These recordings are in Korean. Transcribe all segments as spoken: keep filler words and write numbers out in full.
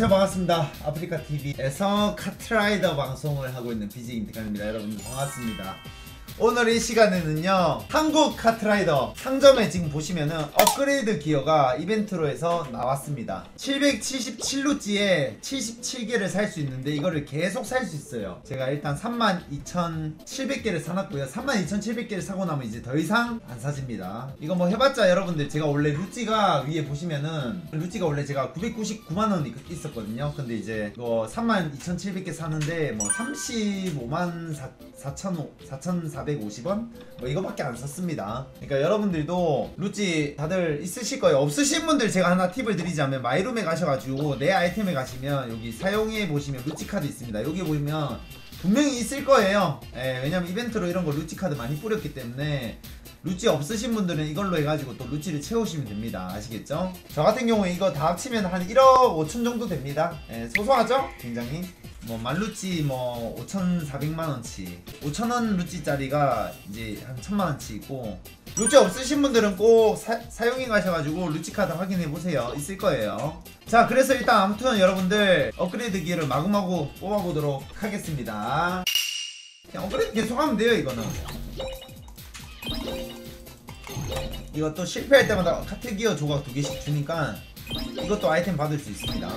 안녕하세요, 반갑습니다. 아프리카티비에서 카트라이더 방송을 하고 있는 비지 임티칸입니다. 여러분 반갑습니다. 오늘 이 시간에는요, 한국 카트라이더 상점에 지금 보시면은 업그레이드 기어가 이벤트로 해서 나왔습니다. 칠백칠십칠 루찌에 칠십칠 개를 살 수 있는데 이거를 계속 살 수 있어요. 제가 일단 삼만 이천칠백 개를 사놨고요. 삼만 이천칠백 개를 사고 나면 이제 더 이상 안 사집니다. 이거 뭐 해봤자 여러분들, 제가 원래 루찌가 위에 보시면은 루찌가 원래 제가 구백구십구만 원 있었거든요. 근데 이제 이거 삼만 이천칠백 개 사는데 뭐 삼십오만 사천사백오십 원? 뭐 이거밖에 안 썼습니다. 그러니까 여러분들도 루찌 다들 있으실 거예요. 없으신 분들 제가 하나 팁을 드리자면, 마이룸에 가셔가지고 내 아이템에 가시면 여기 사용해 보시면 루찌 카드 있습니다. 여기 보면 분명히 있을 거예요. 예, 왜냐면 이벤트로 이런 거 루찌 카드 많이 뿌렸기 때문에 루찌 없으신 분들은 이걸로 해가지고 또 루찌를 채우시면 됩니다. 아시겠죠? 저 같은 경우에 이거 다 합치면 한 일억 오천 정도 됩니다. 예, 소소하죠? 굉장히. 뭐 만루찌 뭐 오천사백만 원치, 오천 원 루찌짜리가 이제 한 천만 원치 있고, 루찌 없으신 분들은 꼭 사, 사용해 가셔가지고 루찌 카드 확인해 보세요. 있을 거예요. 자, 그래서 일단 아무튼 여러분들 업그레이드 기회를 마구마구 뽑아보도록 하겠습니다. 그냥 업그레이드 계속 하면 돼요. 이거는 이것도 실패할 때마다 카트 기어 조각 두 개씩 주니까 이것도 아이템 받을 수 있습니다.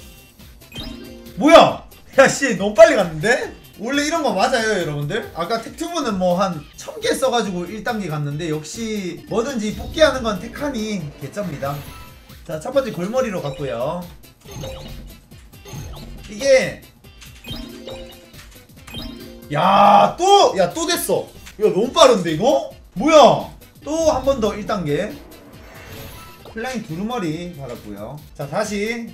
뭐야! 야씨, 너무 빨리 갔는데? 원래 이런 거 맞아요 여러분들? 아까 텍튜브는 뭐 한 천 개 써가지고 일 단계 갔는데, 역시 뭐든지 뽑기하는 건 테칸이 개쩝니다. 자, 첫 번째 골머리로 갔고요. 이게 야, 또! 야, 또 됐어. 야, 너무 빠른데 이거? 뭐야! 또 한 번 더 일 단계 플라잉 두루머리 받았고요. 자, 다시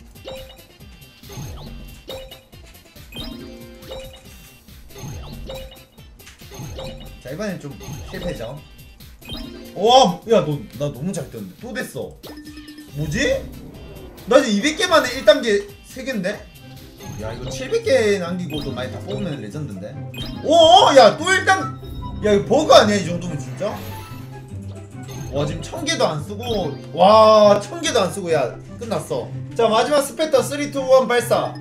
자, 이번엔 좀 실패죠. 와, 야, 너, 나 너무 잘 뛰었는데. 또 됐어. 뭐지? 나 이제 이백 개 만에 일 단계 세 개인데? 야, 이거 칠백 개 남기고도 많이 다 뽑으면 레전드인데? 오, 야, 또 일 단, 야, 이거 버그 아니야, 이 정도면 진짜? 와, 지금 천 개도 안 쓰고, 와, 천 개도 안 쓰고, 야, 끝났어. 자, 마지막 스페터 삼, 이, 일 발사.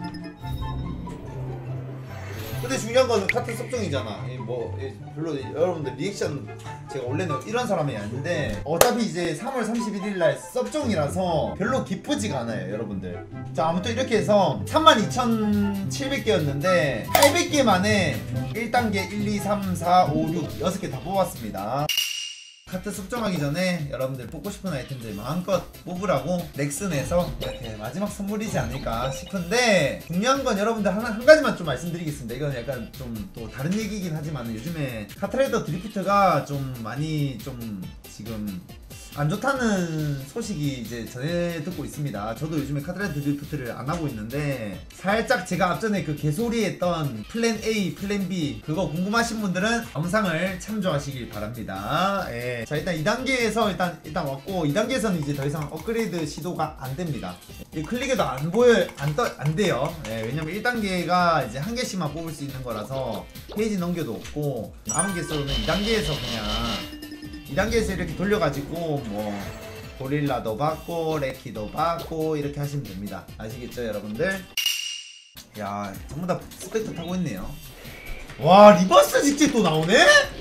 근데 중요한 거는 카트 섭정이잖아. 뭐 별로 여러분들 리액션, 제가 원래는 이런 사람이 아닌데 어차피 이제 삼월 삼십일일날 섭정이라서 별로 기쁘지가 않아요 여러분들. 자, 아무튼 이렇게 해서 삼만 이천칠백 개였는데 팔백 개 만에 일 단계 일, 이, 삼, 사, 오, 육 여섯 개 다 뽑았습니다. 카트 습정하기 전에 여러분들 뽑고 싶은 아이템들 마음껏 뽑으라고 넥슨에서 이렇게 마지막 선물이지 않을까 싶은데, 중요한 건 여러분들 하나, 한 가지만 좀 말씀드리겠습니다. 이건 약간 좀 또 다른 얘기긴 하지만 요즘에 카트라이더 드리프트가 좀 많이 좀 지금 안 좋다는 소식이 이제 전해 듣고 있습니다. 저도 요즘에 카트라이더 드리프트를 안 하고 있는데, 살짝 제가 앞전에 그 개소리 했던 플랜 A, 플랜 B 그거 궁금하신 분들은 영상을 참조하시길 바랍니다. 예. 자, 일단 이 단계에서 일단 일단 왔고, 이 단계에서는 이제 더 이상 업그레이드 시도가 안 됩니다. 이 클릭해도 안 보여, 안 떠, 안 돼요. 예, 왜냐면 일 단계가 이제 한 개씩만 뽑을 수 있는 거라서 페이지 넘겨도 없고, 남은 개수로는 이 단계에서 그냥 이 단계에서 이렇게 돌려가지고 뭐 고릴라도 받고 레키도 받고 이렇게 하시면 됩니다. 아시겠죠 여러분들? 야, 전부 다 스펙터 타고 있네요. 와, 리버스 직진 또 나오네?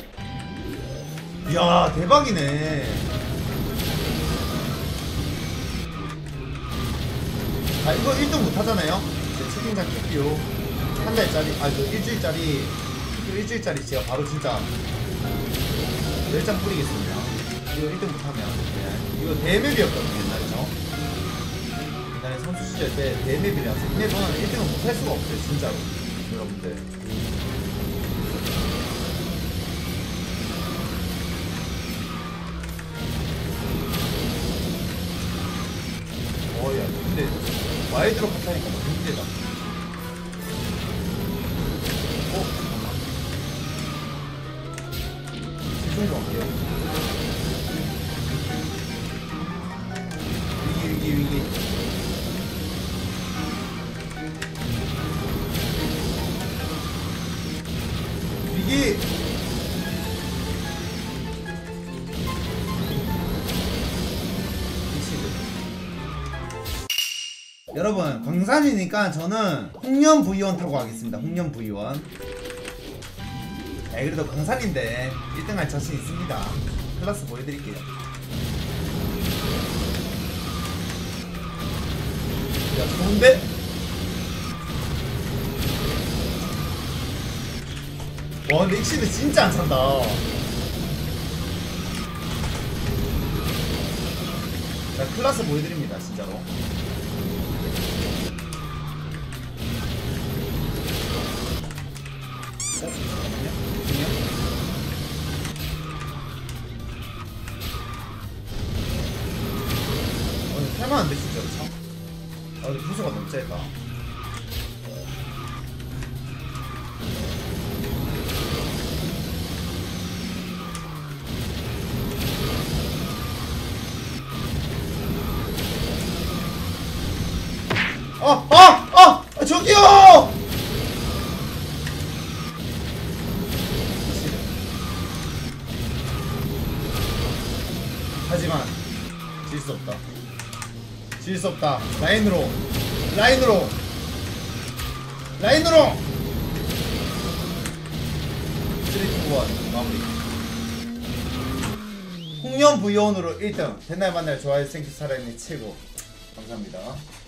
야, 대박이네. 자, 이거 일 등 못하잖아요. 채팅창 캡뷰 한 달짜리, 아, 그 일주일짜리 일주일짜리 제가 바로 진짜 열장 뿌리겠습니다. 이거 일 등 못하면. 네. 이거 대맵이었거든요 옛날에죠. 옛날에 선수 시절 때 대맵이라서 이 맵은 일 등은 못할 수가 없어요 진짜로 여러분들. 어야, 근데 와이드로 못하니까 너무 힘들다. 어? 잠깐만, 집중 좀 할게요. 위기 위기 위기. 여러분 광산이니까 저는 홍련 브이원 타고 가겠습니다. 홍련 브이원. 네, 그래도 광산인데 일 등 할 자신 있습니다. 클라스 보여드릴게요. 야 좋은데? 와 근데 익시드 진짜 안 찬다. 자 클라스 보여드립니다 진짜로. 어? 잠깐만요. 어, 탈만한데 진짜로 참. 아 근데 부수가 너무 짧다. 아! 아! 아! 아 저기요! 하지만 질 수 없다. 질 수 없다. 라인으로 라인으로 라인으로 쓰리 투 일 마무리. 홍련 브이원으로 일 등. 된날 만날 좋아요 생큐 사랑이 최고. 감사합니다.